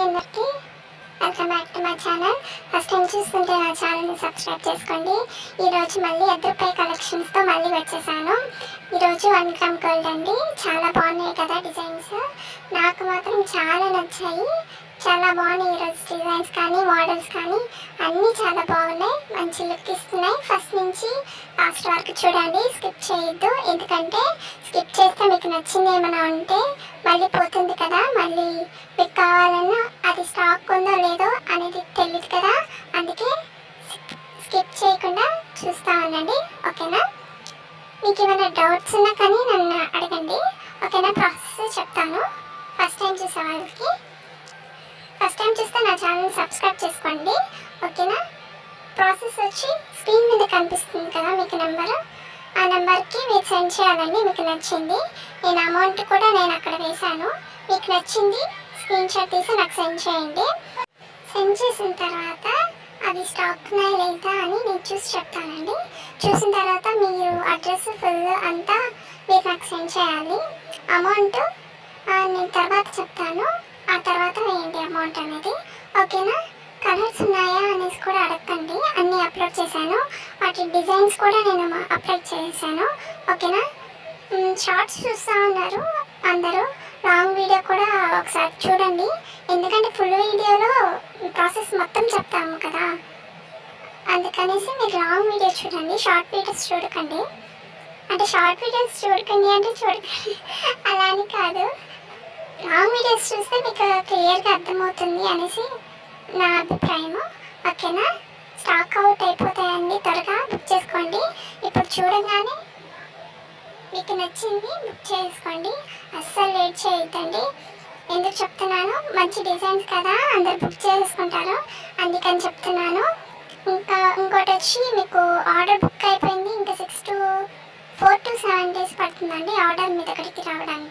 అందరికీ welcome back to my channel. First time చూస్తుంటే నా ఛానల్ని సబ్స్క్రైబ్ చేసుకోండి. ఈరోజు మళ్ళీ రూ. కలెక్షన్స్తో మళ్ళీ వచ్చేసాను. ఈరోజు 1 గ్రామ్ గోల్డ్ అండి. చాలా బాగున్నాయి కదా డిజైన్స్, నాకు మాత్రం చాలా నచ్చాయి. చాలా బాగున్నాయి ఈరోజు డిజైన్స్ కానీ మోడల్స్ కానీ అన్నీ చాలా బాగున్నాయి, మంచి లుక్ ఇస్తున్నాయి. ఫస్ట్ నుంచి లాస్ట్ వరకు చూడండి, స్కిప్ చేయొద్దు. ఎందుకంటే స్కిప్ చేస్తే మీకు నచ్చింది ఏమైనా ఉంటే మళ్ళీ పోతుంది కదా, మళ్ళీ మీకు కావాలన్నా అది స్టాక్ ఉందో లేదో అనేది తెలియదు కదా, అందుకే స్కిప్ చేయకుండా చూస్తూ ఉండండి. ఓకేనా? మీకు ఏమైనా డౌట్స్ ఉన్నా కానీ నన్ను అడగండి. ఓకేనా? ప్రాసెస్ చెప్తాను. ఫస్ట్ టైం చూసే వాళ్ళకి, ఫస్ట్ టైం చూస్తే నా ఛానల్ని సబ్స్క్రైబ్ చేసుకోండి. ఓకేనా? ప్రాసెస్ వచ్చి స్క్రీన్ మీద కనిపిస్తుంది కదా మీకు నెంబరు, ఆ నెంబర్కి మీరు సెండ్ చేయాలండి. మీకు నచ్చింది నేను అమౌంట్ కూడా నేను అక్కడ వేశాను. మీకు నచ్చింది స్క్రీన్ షాట్ తీసి నాకు సెండ్ చేయండి. సెండ్ చేసిన తర్వాత అవి స్టాక్ ఉన్నాయా లేదా అని నేను చూసి చెప్తానండి. చూసిన తర్వాత మీరు అడ్రస్ ఫుల్ అంతా మీరు నాకు సెండ్ చేయాలి. అమౌంట్ నేను తర్వాత చెప్తాను, ఆ తర్వాత వేయండి అమౌంట్ అనేది. ఓకేనా? కలర్స్ ఉన్నాయా అనేసి కూడా అడగండి, అన్నీ అప్లోడ్ చేశాను. వాటి డిజైన్స్ కూడా నేను అప్లోడ్ చేశాను. ఓకేనా? షార్ట్స్ చూస్తూ ఉన్నారు అందరూ, లాంగ్ వీడియో కూడా ఒకసారి చూడండి. ఎందుకంటే ఫుల్ వీడియోలో ప్రాసెస్ మొత్తం చెప్తాము కదా, అందుకనేసి మీరు లాంగ్ వీడియో చూడండి, షార్ట్ వీడియోస్ చూడకండి. అంటే షార్ట్ వీడియోస్ చూడకండి అంటే చూడకండి అలా అని కాదు, లాంగ్ వీడియోస్ చూస్తే మీకు క్లియర్గా అర్థమవుతుంది అనేసి నా అభిప్రాయము. ఓకేనా? స్టాక్ అవుట్ అయిపోతాయండి, త్వరగా బుక్ చేసుకోండి. ఇప్పుడు చూడగానే మీకు నచ్చింది బుక్ చేసుకోండి, అస్సలు లేట్ చేయొద్దండి. ఎందుకు చెప్తున్నాను, మంచి డిజైన్స్ కదా, అందరు బుక్ చేసుకుంటారు, అందుకని చెప్తున్నాను. ఇంకోటి వచ్చి మీకు ఆర్డర్ బుక్ అయిపోయింది, ఇంకా 4 to 7 days పడుతుందండి ఆర్డర్ మీ దగ్గరికి రావడానికి.